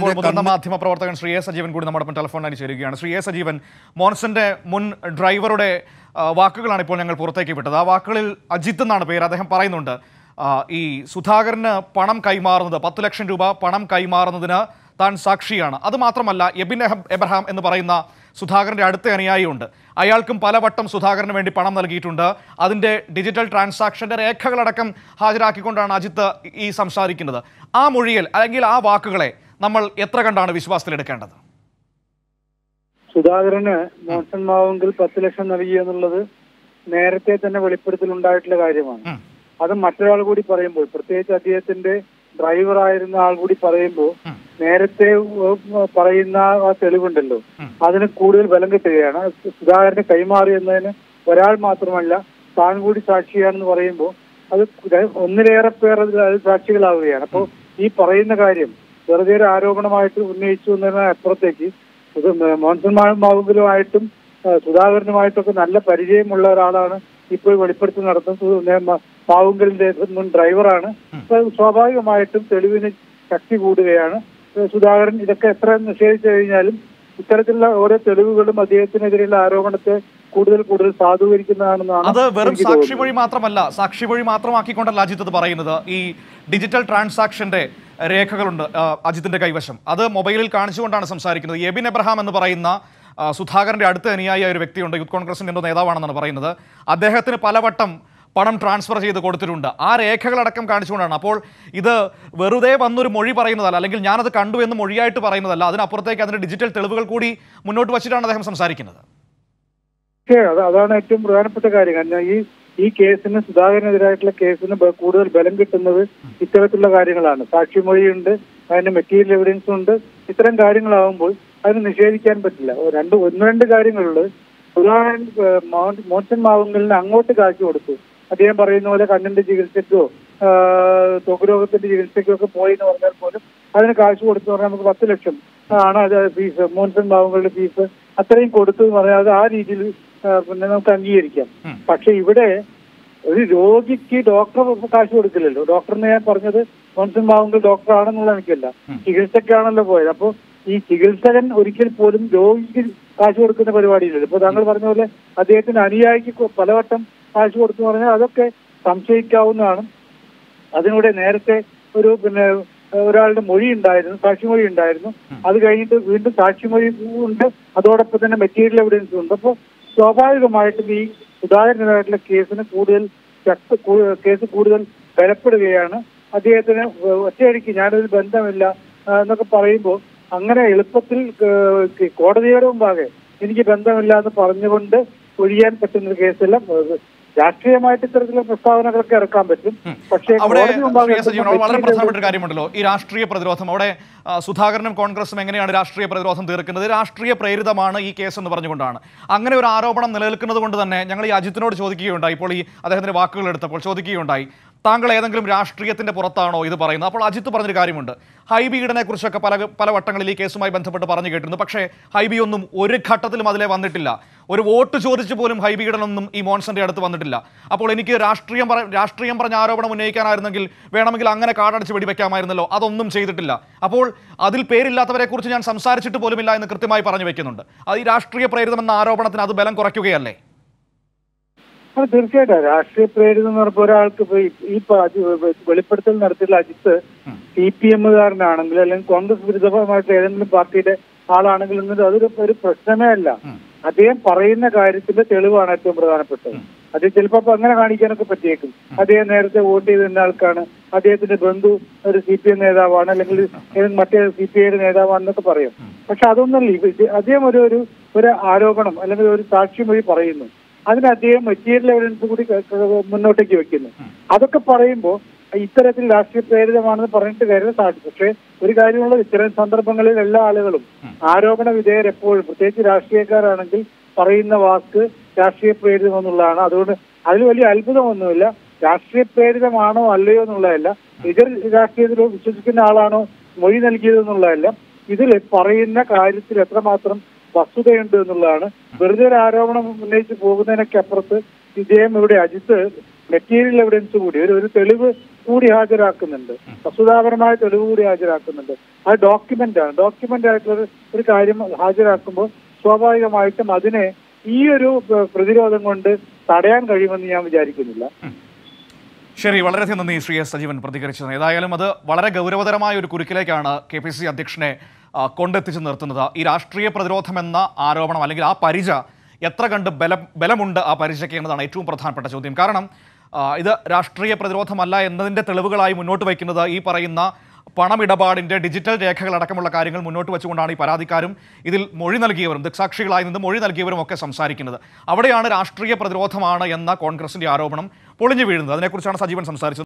ഇപ്പോൾ മുതിർന്ന മാധ്യമ പ്രവർത്തകൻ ശ്രീ എ സജീവൻ കൂടി നമ്മുടെ ടെലിഫോണിൽ ചേരുകയാണ്. ശ്രീ എ സജീവൻ, മോൻസന്റെ മുൻ ഡ്രൈവറുടെ വാക്കുകളാണ് ഇപ്പോൾ ഞങ്ങൾ പുറത്തേക്ക് വിട്ടത്. ആ വാക്കുകളിൽ അജിത്ത് എന്നാണ് പേര്. അദ്ദേഹം പറയുന്നുണ്ട്, ഈ സുധാകരന് പണം കൈമാറുന്നത് 10 ലക്ഷം രൂപ പണം കൈമാറുന്നതിന് താൻ സാക്ഷിയാണ്. അതുമാത്രമല്ല, എബിൻ എബ്രഹാം എന്ന് പറയുന്ന സുധാകരൻ്റെ അടുത്ത അനുയായിയുണ്ട്. അയാൾക്കും പലവട്ടം സുധാകരന് വേണ്ടി പണം നൽകിയിട്ടുണ്ട്. അതിൻ്റെ ഡിജിറ്റൽ ട്രാൻസാക്ഷൻ്റെ രേഖകളടക്കം ഹാജരാക്കിക്കൊണ്ടാണ് അജിത്ത് ഈ സംസാരിക്കുന്നത്. ആ മൊഴിയിൽ അല്ലെങ്കിൽ ആ വാക്കുകളെ നമ്മൾ എത്ര കണ്ടാണ് വിശ്വാസത്തിലെടുക്കേണ്ടത്? സുധാകരന് മോൺസൺ മാവുങ്കൽ 10 ലക്ഷം നൽകി എന്നുള്ളത് നേരത്തെ തന്നെ വെളിപ്പെടുത്തലുണ്ടായിട്ടുള്ള കാര്യമാണ്. അത് മറ്റൊരാൾ കൂടി പറയുമ്പോൾ, പ്രത്യേകിച്ച് അദ്ദേഹത്തിന്റെ ഡ്രൈവറായിരുന്ന ആൾ കൂടി പറയുമ്പോൾ നേരത്തെ പറയുന്ന ആ തെളിവുണ്ടല്ലോ, അതിന് കൂടുതൽ ബലം കിട്ടുകയാണ്. സുധാകരന് കൈമാറി എന്നതിന് ഒരാൾ മാത്രമല്ല താൻ കൂടി സാക്ഷിയാണെന്ന് പറയുമ്പോൾ അത് ഒന്നിലേറെ പേർ അത് സാക്ഷികളാവുകയാണ്. അപ്പോൾ ഈ പറയുന്ന കാര്യം വെറുതെ ഒരു ആരോപണമായിട്ട് ഉന്നയിച്ചു എന്നതിന് അപ്പുറത്തേക്ക് ഇത് മോൺസൺ മാവുങ്കലുമായിട്ടും സുധാകരനുമായിട്ടൊക്കെ നല്ല പരിചയമുള്ള ഒരാളാണ് ഇപ്പോൾ വെളിപ്പെടുത്തൽ നടത്തുന്നത്. മാവുങ്കലിന്റെ മുൻ ഡ്രൈവറാണ്. സ്വാഭാവികമായിട്ടും തെളിവിന് ശക്തി കൂടുകയാണ്. സുധാകരൻ ഇതൊക്കെ എത്ര നിഷേധിച്ചു കഴിഞ്ഞാലും ഇത്തരത്തിലുള്ള ഓരോ തെളിവുകളും അദ്ദേഹത്തിനെതിരെയുള്ള ആരോപണത്തെ കൂടുതൽ സാധൂകരിക്കുന്നതാണെന്നാണ്. അത് വെറും സാക്ഷിമൊഴി മാത്രമല്ല, സാക്ഷിമൊഴി മാത്രമാക്കിക്കൊണ്ടല്ല അജിത്ത് അത് പറയുന്നത്. ഈ ഡിജിറ്റൽ ട്രാൻസാക്ഷന്റെ രേഖകളുണ്ട് അജിത്തിന്റെ കൈവശം. അത് മൊബൈലിൽ കാണിച്ചുകൊണ്ടാണ് സംസാരിക്കുന്നത്. എബിൻ എബ്രഹാം എന്ന് പറയുന്ന സുധാകരന്റെ അടുത്ത അനുയായി ഒരു വ്യക്തിയുണ്ട്, യൂത്ത് കോൺഗ്രസിന്റെ എന്തോ നേതാവാണെന്നാണ് പറയുന്നത്. അദ്ദേഹത്തിന് പലവട്ടം പണം ട്രാൻസ്ഫർ ചെയ്ത് കൊടുത്തിട്ടുണ്ട്. ആ രേഖകളടക്കം കാണിച്ചുകൊണ്ടാണ്. അപ്പോൾ ഇത് വെറുതെ വന്നൊരു മൊഴി പറയുന്നതല്ല, അല്ലെങ്കിൽ ഞാനത് കണ്ടു എന്ന് മൊഴിയായിട്ട് പറയുന്നതല്ല. അതിനപ്പുറത്തേക്ക് അതിന്റെ ഡിജിറ്റൽ തെളിവുകൾ കൂടി മുന്നോട്ട് വച്ചിട്ടാണ് അദ്ദേഹം സംസാരിക്കുന്നത്. അതാണ് ഏറ്റവും പ്രധാനപ്പെട്ട കാര്യം. കാരണം ഈ കേസിന്, സുധാകരനെതിരായിട്ടുള്ള കേസിന് കൂടുതൽ ബലം കിട്ടുന്നത് ഇത്തരത്തിലുള്ള കാര്യങ്ങളാണ്. സാക്ഷിമൊഴിയുണ്ട്, അതിന്റെ മെറ്റീരിയൽ എവിഡൻസ് ഉണ്ട്. ഇത്തരം കാര്യങ്ങളാവുമ്പോൾ അതിന് നിഷേധിക്കാൻ പറ്റില്ല. ഒന്ന് രണ്ട് കാര്യങ്ങളുള്ളത്. സുധാകരൻ മോൺസൺ മാവുങ്കലിന് അങ്ങോട്ട് കാശ് കൊടുത്തു. അദ്ദേഹം പറയുന്ന പോലെ കണ്ണിന്റെ ചികിത്സയ്ക്കോ ത്വക്ക് രോഗത്തിന്റെ ചികിത്സയ്ക്കോ ഒക്കെ പോയി എന്ന് പറഞ്ഞാൽ പോലും അതിന് കാശ് കൊടുത്തു പറഞ്ഞാൽ നമുക്ക് 10 ലക്ഷം ആണ് അത് ഫീസ്, മോൺസൺ മാവുങ്കലിന്റെ ഫീസ് അത്രയും കൊടുത്തു എന്ന് പറഞ്ഞാൽ അത് ആ രീതിയിൽ പിന്നെ നമുക്ക് അംഗീകരിക്കാം. പക്ഷെ ഇവിടെ ഒരു രോഗിക്ക് ഡോക്ടർ കാശ് കൊടുക്കില്ലല്ലോ. ഡോക്ടറിന് ഞാൻ പറഞ്ഞത് മോൺസൺ മാവുങ്കൽ ഡോക്ടറാണെന്നുള്ള എനിക്കല്ല, ചികിത്സക്കാണല്ലോ പോയത്. അപ്പോൾ ഈ ചികിത്സകൻ ഒരിക്കൽ പോലും രോഗിക്ക് കാശ് കൊടുക്കുന്ന പരിപാടിയില്ലല്ലോ. ഇപ്പൊ താങ്കൾ പറഞ്ഞ പോലെ അദ്ദേഹത്തിന് അനുയായിക്ക് പലവട്ടം കാശ് കൊടുത്തു പറഞ്ഞാൽ അതൊക്കെ സംശയിക്കാവുന്നതാണ്. അതിലൂടെ നേരത്തെ പിന്നെ ഒരാളുടെ മൊഴി ഉണ്ടായിരുന്നു, സാക്ഷിമൊഴി ഉണ്ടായിരുന്നു. അത് കഴിഞ്ഞിട്ട് വീണ്ടും സാക്ഷിമൊഴി ഉണ്ട്, അതോടൊപ്പം തന്നെ മെറ്റീരിയൽ എവിഡൻസും ഉണ്ട്. അപ്പോൾ സ്വാഭാവികമായിട്ടും ഈ സുധാകരനായിട്ടുള്ള കേസിന് കേസ് കൂടുതൽ ബലപ്പെടുകയാണ്. അദ്ദേഹത്തിന് ഒറ്റയടിക്ക് ഞാനൊരു ബന്ധമില്ല എന്നൊക്കെ പറയുമ്പോൾ അങ്ങനെ എളുപ്പത്തിൽ കോടതിയുടെ മുമ്പാകെ എനിക്ക് ബന്ധമില്ല എന്ന് പറഞ്ഞുകൊണ്ട് ഒഴിയാൻ പറ്റുന്ന കേസല്ല. രാഷ്ട്രീയമായിട്ട് ഇത്തരത്തിലുള്ള പ്രസ്താവനകളൊക്കെ ഇറക്കാൻ പറ്റും. പക്ഷേ വളരെ പ്രധാനപ്പെട്ട ഒരു കാര്യമുണ്ടല്ലോ, ഈ രാഷ്ട്രീയ പ്രതിരോധം. അവിടെ സുധാകരനും കോൺഗ്രസും എങ്ങനെയാണ് രാഷ്ട്രീയ പ്രതിരോധം തീർക്കുന്നത്? രാഷ്ട്രീയ പ്രേരിതമാണ് ഈ കേസ് എന്ന് പറഞ്ഞുകൊണ്ടാണ്. അങ്ങനെ ഒരു ആരോപണം നിലനിൽക്കുന്നത് കൊണ്ട് തന്നെ ഞങ്ങൾ ഈ അജിത്തിനോട് ചോദിക്കുകയുണ്ടായി, ഇപ്പോൾ ഈ അദ്ദേഹത്തിന്റെ വാക്കുകൾ എടുത്തപ്പോൾ ചോദിക്കുകയുണ്ടായി, താങ്കൾ ഏതെങ്കിലും രാഷ്ട്രീയത്തിന്റെ പുറത്താണോ ഇത് പറയുന്നത്? അപ്പോൾ അജിത്ത് പറഞ്ഞൊരു കാര്യമുണ്ട്, ഹൈബീഡിനെ കുറിച്ചൊക്കെ പല വട്ടങ്ങളിൽ ഈ കേസുമായി ബന്ധപ്പെട്ട് പറഞ്ഞു കേട്ടിരുന്നു. പക്ഷേ ഹൈബി ഒന്നും ഒരു ഘട്ടത്തിലും അതിലെ വന്നിട്ടില്ല. ഒരു വോട്ട് ചോദിച്ചു പോലും ഹൈബീഡനൊന്നും ഈ മോൺസന്റെ അടുത്ത് വന്നിട്ടില്ല. അപ്പോൾ എനിക്ക് രാഷ്ട്രീയം പറഞ്ഞ ആരോപണം ഉന്നയിക്കാനായിരുന്നെങ്കിൽ വേണമെങ്കിൽ അങ്ങനെ കാടടച്ച് വെടിവെക്കാമായിരുന്നല്ലോ. അതൊന്നും ചെയ്തിട്ടില്ല. അപ്പോൾ അതിൽ പേരില്ലാത്തവരെ കുറിച്ച് ഞാൻ സംസാരിച്ചിട്ട് പോലുമില്ല എന്ന് കൃത്യമായി പറഞ്ഞു വെക്കുന്നുണ്ട്. അത് ഈ രാഷ്ട്രീയ പ്രേരിതമെന്ന ആരോപണത്തിന് അത് ബലം കുറയ്ക്കുകയല്ലേ? അത് തീർച്ചയായിട്ടും രാഷ്ട്രീയ പ്രേരിതം എന്ന് പറഞ്ഞപ്പോൾ ഒരാൾക്ക് ഈ വെളിപ്പെടുത്തൽ നടത്തിയുള്ള അജിത്ത് CPM-കാരനാണെങ്കിൽ അല്ലെങ്കിൽ കോൺഗ്രസ് വിരുദ്ധമായിട്ട് ഏതെങ്കിലും പാർട്ടിയുടെ ആളാണെങ്കിൽ എന്നത് അതൊരു പ്രശ്നമേ അല്ല. അദ്ദേഹം പറയുന്ന കാര്യത്തിന്റെ തെളിവാണ് ഏറ്റവും പ്രധാനപ്പെട്ടത്. അത് ചിലപ്പോൾ അങ്ങനെ കാണിക്കാനൊക്കെ പറ്റിയേക്കും. അദ്ദേഹം നേരത്തെ വോട്ട് ചെയ്തിരുന്ന ആൾക്കാണ്, അദ്ദേഹത്തിന്റെ ബന്ധു ഒരു CPM നേതാവാണ്, അല്ലെങ്കിൽ മറ്റേ CPI-യുടെ നേതാവാണെന്നൊക്കെ പറയും. പക്ഷെ അതൊന്നല്ല. അദ്ദേഹം ഒരു ആരോപണം അല്ലെങ്കിൽ ഒരു സാക്ഷിമൊഴി പറയുന്നു, അതിന് അദ്ദേഹം മെറ്റീരിയൽ എവിഡൻസ് കൂടി മുന്നോട്ടേക്ക് വെക്കുന്നു. അതൊക്കെ പറയുമ്പോൾ ഇത്തരത്തിൽ രാഷ്ട്രീയ പ്രേരിതമാണെന്ന് പറഞ്ഞിട്ട് കാര്യം സാധിക്കും. പക്ഷേ ഒരു കാര്യമുള്ളത്, ഇത്തരം സന്ദർഭങ്ങളിൽ എല്ലാ ആളുകളും ആരോപണ വിധേയർ എപ്പോഴും, പ്രത്യേകിച്ച് രാഷ്ട്രീയക്കാരാണെങ്കിൽ പറയുന്ന വാക്ക് രാഷ്ട്രീയ പ്രേരിതമെന്നുള്ളതാണ്. അതുകൊണ്ട് അതിൽ വലിയ അത്ഭുതമൊന്നുമില്ല. രാഷ്ട്രീയ പ്രേരിതമാണോ അല്ലയോ എന്നുള്ളതല്ല, എതിർ രാഷ്ട്രീയത്തിൽ വിശ്വസിക്കുന്ന ആളാണോ മൊഴി നൽകിയതെന്നുള്ളതല്ല, ഇതിൽ പറയുന്ന കാര്യത്തിൽ എത്രമാത്രം വസ്തുതയുണ്ട് എന്നുള്ളതാണ്. വെറുതെ ഒരു ആരോപണം ഉന്നയിച്ച് പോകുന്നതിനൊക്കെ അപ്പുറത്ത് ഇദ്ദേഹം ഇവിടെ അജിത്ത് മെറ്റീരിയൽ എവിഡൻസ് കൂടി ഒരു തെളിവ് കൂടി ഹാജരാക്കുന്നുണ്ട്, വസ്തുതാപരമായ തെളിവ് കൂടി ഹാജരാക്കുന്നുണ്ട്. അത് ഡോക്യുമെന്റ് ആയിട്ടുള്ള ഒരു കാര്യം ഹാജരാക്കുമ്പോൾ സ്വാഭാവികമായിട്ടും അതിനെ ഈ ഒരു പ്രതിരോധം കൊണ്ട് തടയാൻ കഴിയുമെന്ന് ഞാൻ വിചാരിക്കുന്നില്ല. ശരി, വളരെയധികം നന്ദി ശ്രീ എസ് സജീവൻ പ്രതികരിച്ചത്. ഏതായാലും അത് വളരെ ഗൗരവതരമായ ഒരു കുരുക്കിലേക്കാണ് KPCC അധ്യക്ഷനെ കൊണ്ടെത്തിച്ച് നിർത്തുന്നത്. ഈ രാഷ്ട്രീയ പ്രതിരോധം എന്ന ആരോപണം അല്ലെങ്കിൽ ആ പരിച എത്ര കണ്ട് ബലമുണ്ട് ആ പരിചയ്ക്ക് എന്നതാണ് ഏറ്റവും പ്രധാനപ്പെട്ട ചോദ്യം. കാരണം ഇത് രാഷ്ട്രീയ പ്രതിരോധമല്ല എന്നതിൻ്റെ തെളിവുകളായി മുന്നോട്ട് വയ്ക്കുന്നത് ഈ പറയുന്ന പണമിടപാടിൻ്റെ ഡിജിറ്റൽ രേഖകളടക്കമുള്ള കാര്യങ്ങൾ മുന്നോട്ട് വെച്ചുകൊണ്ടാണ് ഈ പരാതിക്കാരും ഇതിൽ മൊഴി നൽകിയവരും ദൃക്സാക്ഷികളായി നിന്ന് മൊഴി നൽകിയവരും ഒക്കെ സംസാരിക്കുന്നത്. അവിടെയാണ് രാഷ്ട്രീയ പ്രതിരോധമാണ് എന്ന കോൺഗ്രസിൻ്റെ ആരോപണം പൊളിഞ്ഞു വീഴുന്നത്. അതിനെക്കുറിച്ചാണ് സജീവൻ സംസാരിച്ചത്.